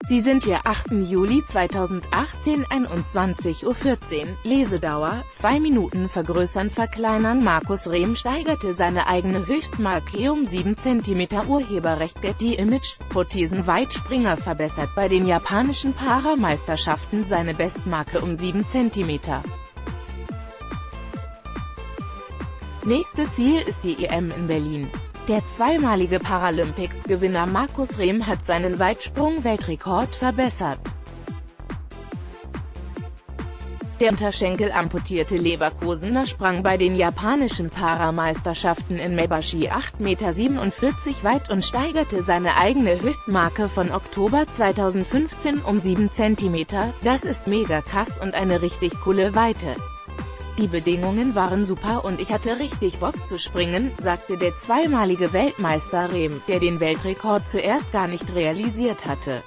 Sie sind hier 8. Juli 2018, 21:14 Uhr. Lesedauer: 2 Minuten. Vergrößern, verkleinern. Markus Rehm steigerte seine eigene Höchstmarke um 7 cm. Urheberrecht Getty Images. Prothesen-Weitspringer verbessert bei den japanischen Parameisterschaften seine Bestmarke um 7 cm. Nächste Ziel ist die EM in Berlin. Der zweimalige Paralympics-Gewinner Markus Rehm hat seinen Weitsprung-Weltrekord verbessert. Der unterschenkelamputierte Leverkusener sprang bei den japanischen Parameisterschaften in Mebashi 8,47 Meter weit und steigerte seine eigene Höchstmarke von Oktober 2015 um 7 cm. Das ist mega krass und eine richtig coole Weite. Die Bedingungen waren super und ich hatte richtig Bock zu springen, sagte der zweimalige Weltmeister Rehm, der den Weltrekord zuerst gar nicht realisiert hatte.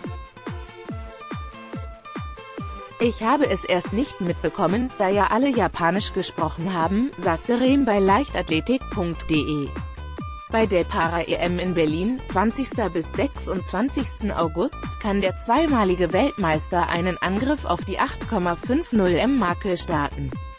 Ich habe es erst nicht mitbekommen, da ja alle Japanisch gesprochen haben, sagte Rehm bei Leichtathletik.de. Bei der Para-EM in Berlin, 20. bis 26. August, kann der zweimalige Weltmeister einen Angriff auf die 8,50 m-Marke starten.